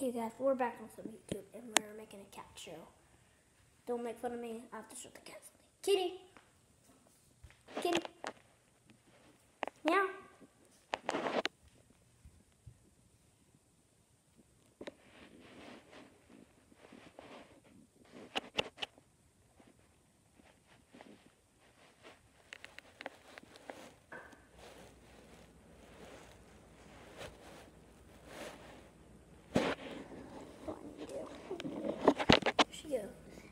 Hey guys, we're back on some YouTube and we're making a cat show. Don't make fun of me, I have to show the cat something. Kitty! Kitty! Meow! What do I need to do? Here she goes.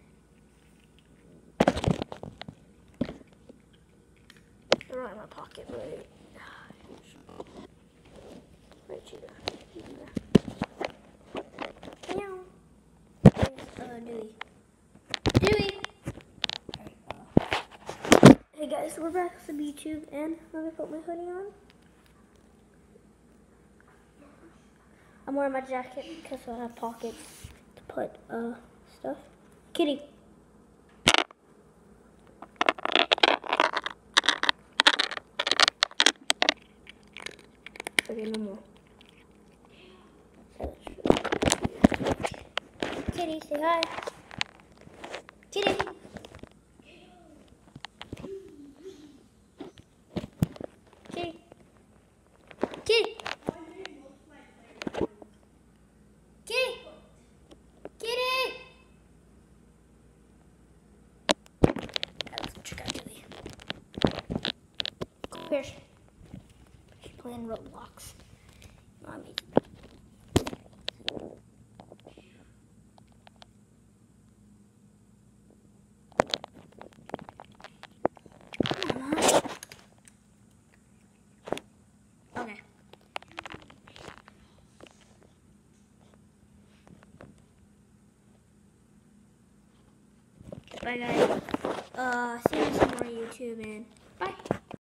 They're right in my pocket, right? Right here. Meow. There's Dewey. Dewey! Hey guys, we're back on some YouTube and I'm gonna put my hoodie on. I'm wearing my jacket because I have pockets to put stuff. Kitty. Okay, no more. Kitty, say hi. Kitty. Kitty. Kitty. Kitty. Kitty. Let's check out Kitty. Come here. She's playing Roblox. Mommy. Okay. Bye guys. See you on some more YouTube and